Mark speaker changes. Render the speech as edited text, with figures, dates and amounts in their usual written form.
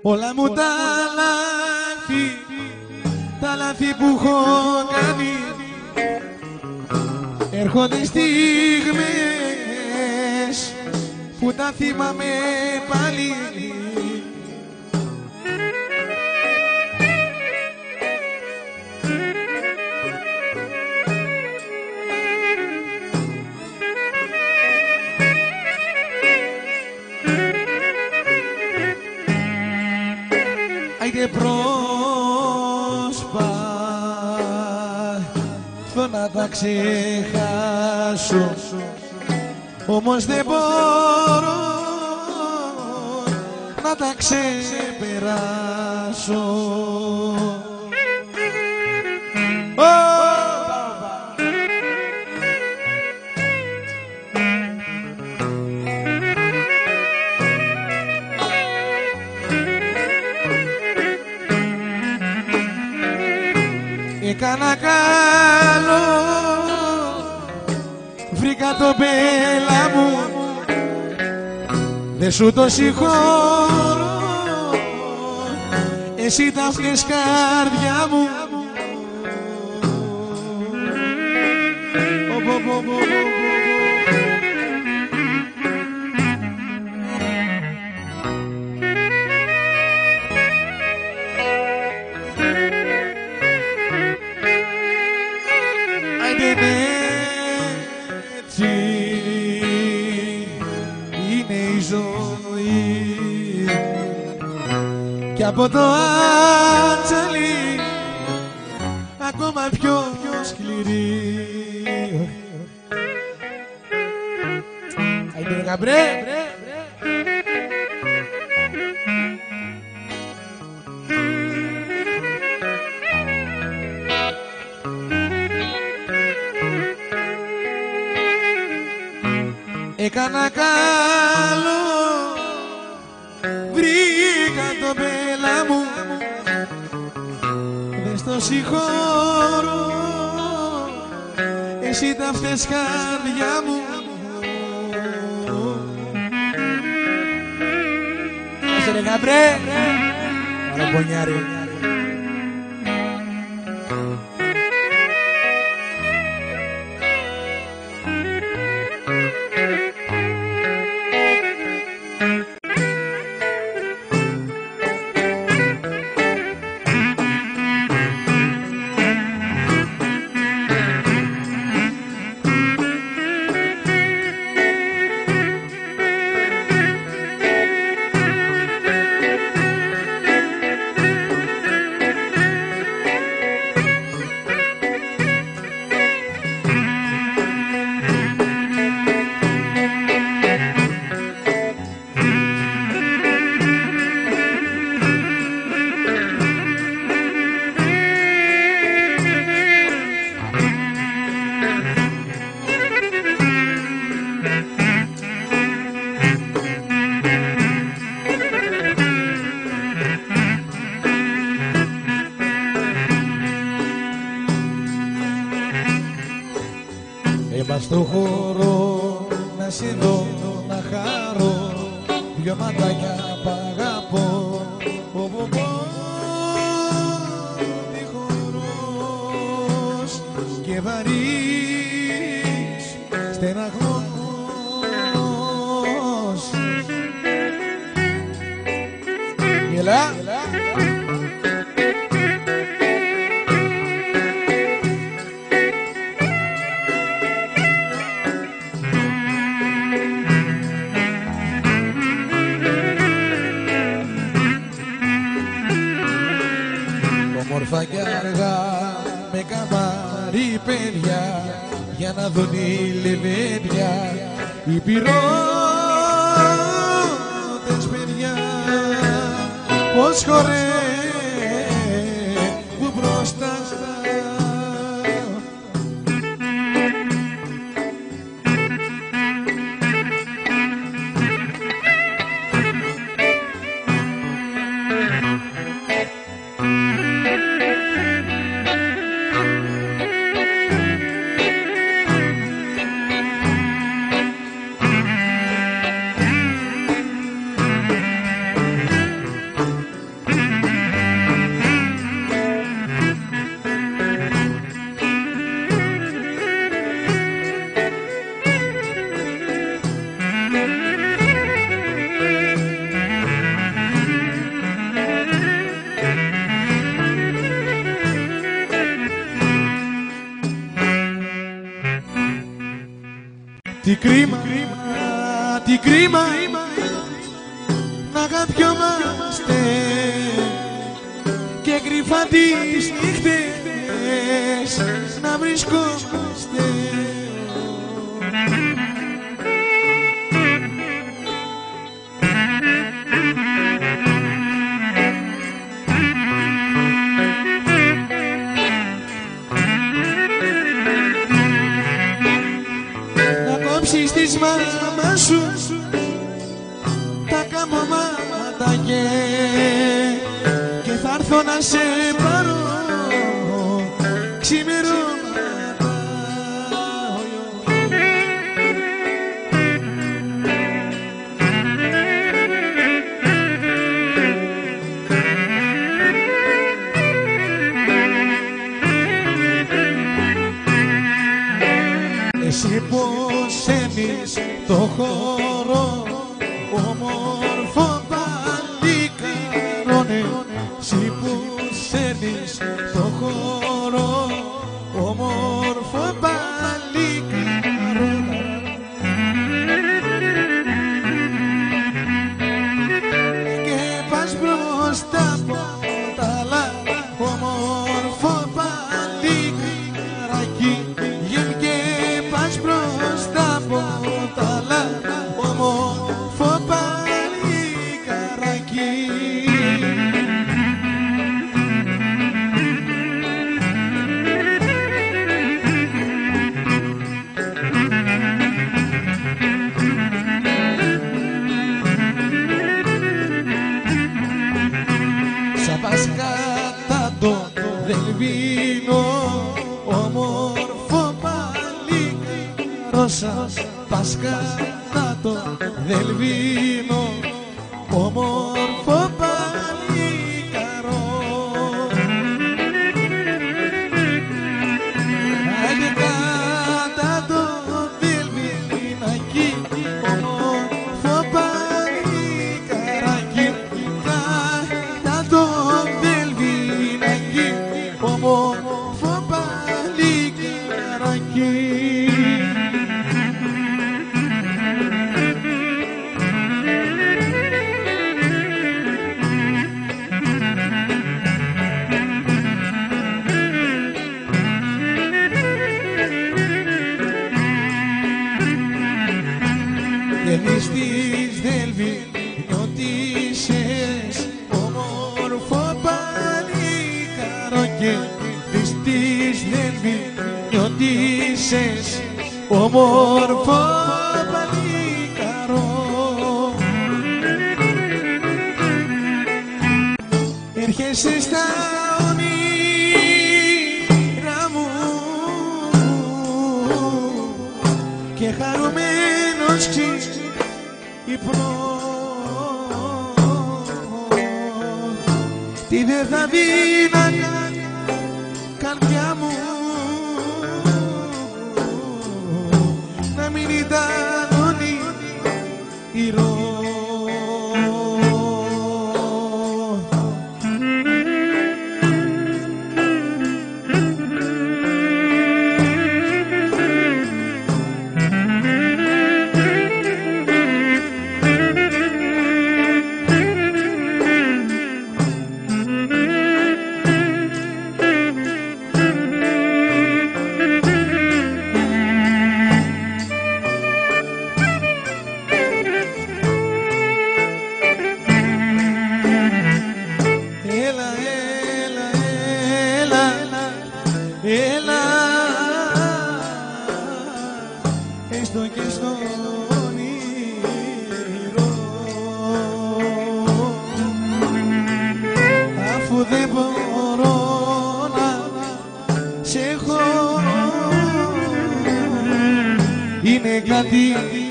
Speaker 1: Όλα μου τα λάθη που έχω κάνει, έρχονται στιγμές που τα θυμάμαι πάλι. Άιντε προσπαθώ να τα ξεχάσω, όμως δεν μπορώ να τα ξεπεράσω. Έκανα καλό, βρήκα το μπέλα μου, δε σου το συγχωρώ, εσύ τα φταίς καρδιά μου. Έτσι είναι η ζωή κι από το άντζαλι ακόμα πιο σκληρή. Άιντε γαμπρέ. Έκανα καλό, βρήκα το μπέλα μου, δεν στο συγχωρώ, εσύ τα φταίς καρδιά μου. Άσε ρε γαμπρέ, παραπονιάρι. Έμπα στο χώρο να σε δω, να χαρώ, δυο ματάκια απ' αγαπώ. Τυχερός και βαρύς στεναγμός. Γελά. Όμορφα κι αργά με καμάρι παιδιά για να δουν οι λεβέντια οι πυρώτες παιδιά πως χορεύουν μπροστά. κρίμα, τι κρίμα να αγαπιόμαστε και κρυφά τις νύχτες να βρισκόμαστε. Να κόψεις της μάμας σου τα καμώματα και θα έρθω να σε πάρω ξημερώματα. Εσύ πως σένεις το χώρο όμορφο παλικάρωνε, εσύ πως σένεις το χώρο όμορφο παλικάρωνε και πας μπροστά από τα άλλα όμορφο παλικάρακι και πας μπροστά από τα άλλα όμορφο παλικάρακι. Σαν πας κατά το Δελβίνο όμορφο παλικάρο, σαν πας κατά το Δελβίνο όμορφο παλικάρο. Άγε κατά το Δελβίνακι όμορφο παλικάρακι, κατά το Δελβίνακι όμορφο παλικάρακι. Εμείς τις Δελβινιώτισσες όμορφο παλικάρο και εμείς τις Δελβινιώτισσες όμορφο παλικάρο. Έρχεσαι στα όνειρα μου και χαρούμενος ύπνο, τι δε θα δίναγα καρδιά μου να μην ήταν όνειρο. Έλα, έστω και στο όνειρο, αφού δεν μπορώ να σε έχω, είναι κάτι